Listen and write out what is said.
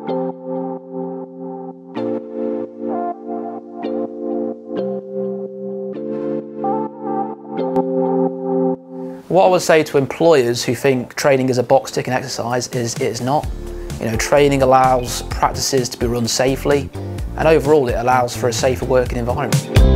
What I would say to employers who think training is a box ticking exercise is it is not. You know, training allows practices to be run safely, and overall it allows for a safer working environment.